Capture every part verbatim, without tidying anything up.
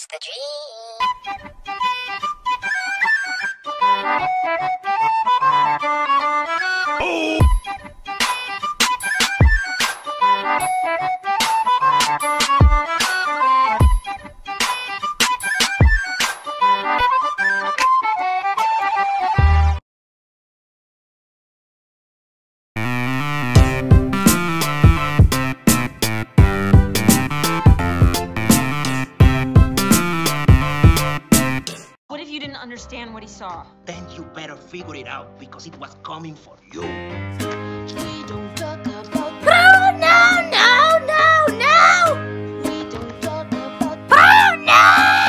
It's the dream. Oh! What if you didn't understand what he saw? Then you better figure it out because it was coming for you. We don't talk about Bruno, no, no, no, no! We don't talk about Bruno!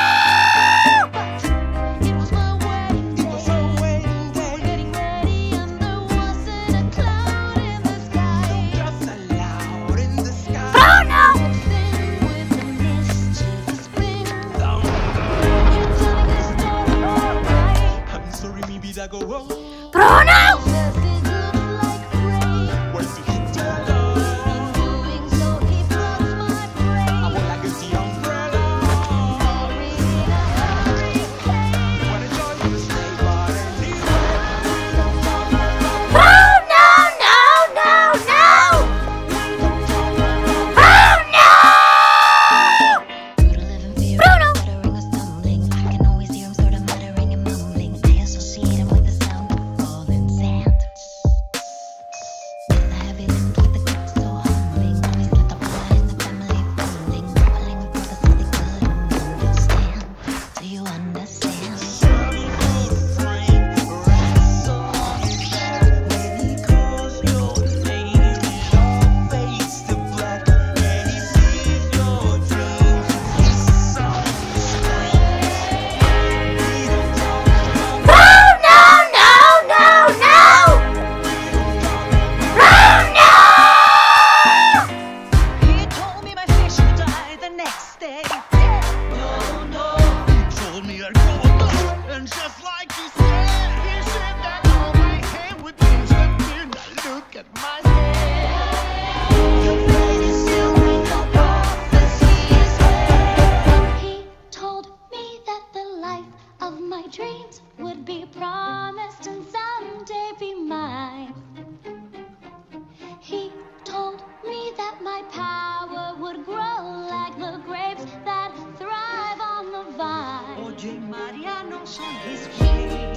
It was my wedding day. It was our wedding We were day. getting ready and there wasn't a cloud in the sky. Just a loud in the sky. Bruno! Thin with the mischievous spring. Down. You're telling the story alright. I'm sorry, mi vida go wrong. Bruno! Says it looks like rain. Where's the hit to In love? doing so, he floods my brain. I want like a the umbrella. Hurry in a hurricane. When I join you, stay but anyway. We don't talk about Bruno, no, no, no! We don't talk about Bruno! Through the living fear, Bruno! muttering or stumbling. I can always hear him sort of muttering and mumbling. I associate him with the sound of falling sand. With the heavy limbs, with the grip so humbling. Always let the blood in the family fumbling. Bubbling with purpose, something good and understand. Do you understand? Sunny old Frank wrestles when he calls your name. It all fades to black when he sees your dreams. His song screams. We don't talk about Bruno, no, no, no! Bruno! He told me my fish would die the next day. No, no. He told me I'd go alone, and just like he said, he said that all my hair would be slipping. Now look at my hair. Your fate is sealed with no prophecies. He told me that the life of my dreams would be promised and someday be mine. He told me that my power would grow like the grapes that thrive on the vine. Oye, María, no son his